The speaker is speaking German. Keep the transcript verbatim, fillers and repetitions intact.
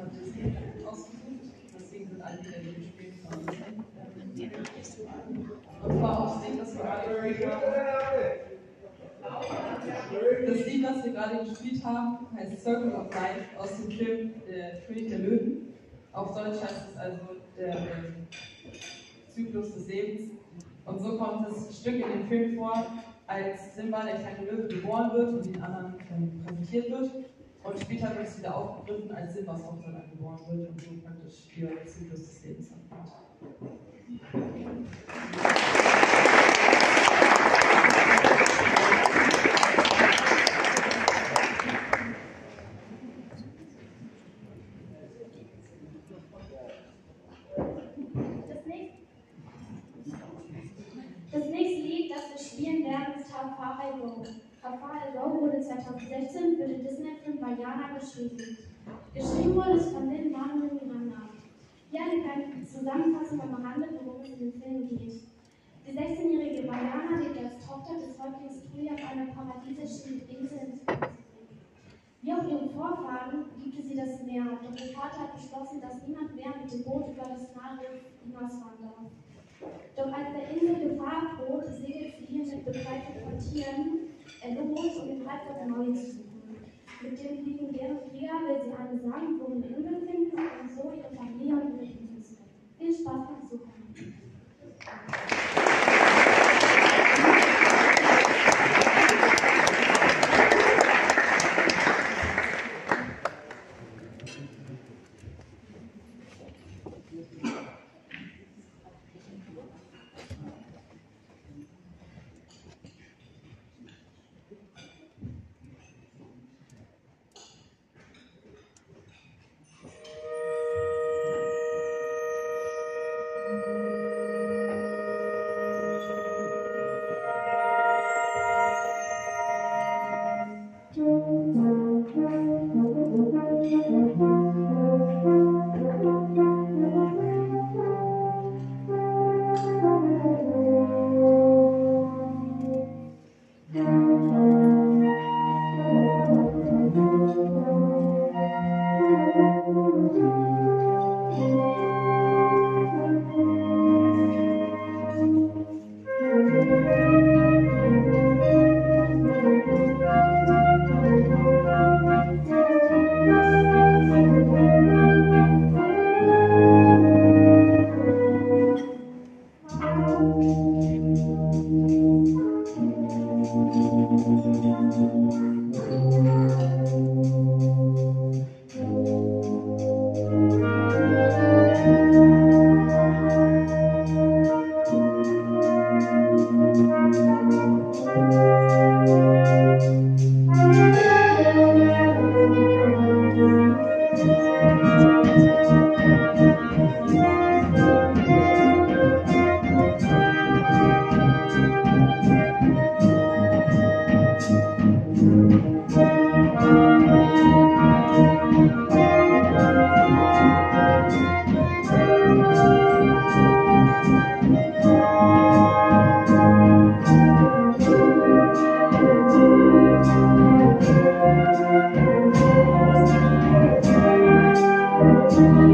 hat Disney ausgesucht. Deswegen sind alle Lieder, die gespielt von Disney. Und zwar auch das Lied, das wir gerade gespielt haben. Das Lied, was wir gerade gespielt haben, heißt Circle of Life aus dem Film Der König der Löwen. Auf Deutsch heißt es also der ähm, Zyklus des Lebens. Und so kommt das Stück in dem Film vor, als Simba, der kleine Löwe, geboren wird und den anderen ähm, präsentiert wird. Und später wird es wieder aufgegriffen, als Simbas Tochter dann geboren wird und so praktisch ihr Zyklus des Lebens anfängt. Das nächste Lied, das wir spielen werden, ist How Far I Go. How Far I Go wurde zweitausendsechzehn für den Disney-Film Vaiana geschrieben. Geschrieben wurde es von Lin-Manuel Miranda. Hier eine kleine Zusammenfassung am Rande, worum es in dem Film geht. Die sechzehnjährige Vaiana lebt als Tochter des Häuptlings Tui auf einer paradiesischen Insel in Südpazifik. Wie auch ihre Vorfahren liebte sie das Meer, doch ihr Vater hat beschlossen, dass niemand mehr mit dem Boot über das Nahe hinausfahren darf. Doch als der Insel Gefahr droht, segelt sie hier mit begleitet von Tieren los, um den Halt der Maui zu suchen. Mit dem legendären Krieger will sie eine sagenumwobene Insel finden und so ihre Familie und ihre Insel zu retten. Viel Spaß beim Zuhören. Thank you.